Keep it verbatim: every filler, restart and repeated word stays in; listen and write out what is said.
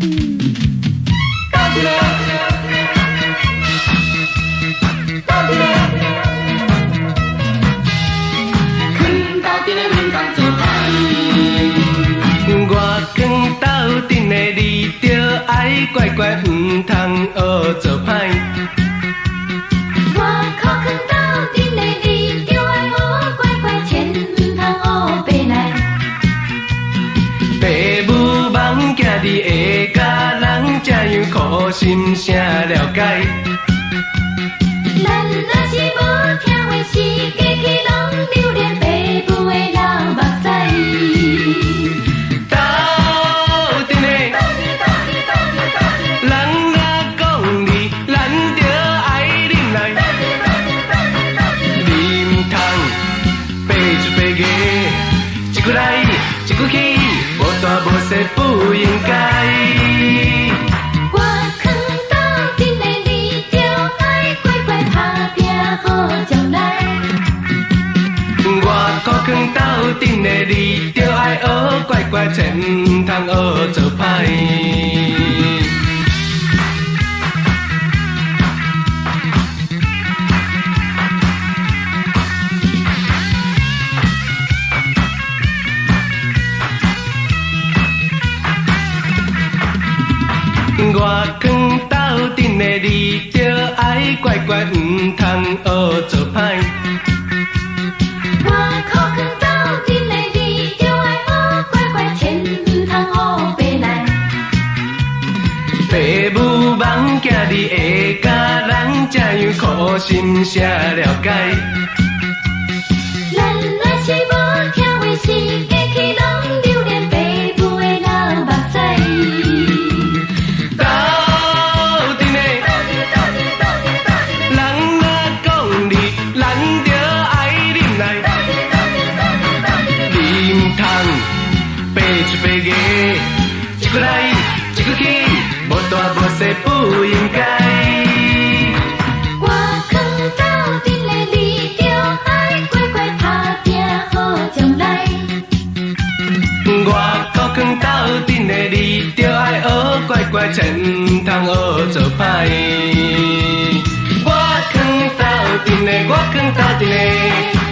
乖乖，唔通学做歹。 我靠坑斗阵的你，就爱学乖乖，千唔通学白来。 爸母忙囝儿下家人，这样苦心谁了解？ 咱若是无听话时，家己拢留恋爸母的老目屎。 一句来，一句去，无大无小不应该。 我坑斗阵的你，就爱乖乖打拼好将来。 我靠坑斗阵的你，就爱学乖乖，千唔通学做歹。我坑斗阵的你，就爱乖乖，唔通学做歹。 我靠坑斗阵的你，就爱学乖乖，千唔通学白来。 爸母忙囝儿下家人，这样苦心谁了解？ 咱若是无听话时，家己拢留恋爸母的老目屎。一句来，一句去，无大无小不应该。我坑斗阵的你，就爱乖乖打拼好将来。我靠坑斗阵的你，就爱学乖乖，千唔通学做歹。我坑斗阵的，我坑斗阵的。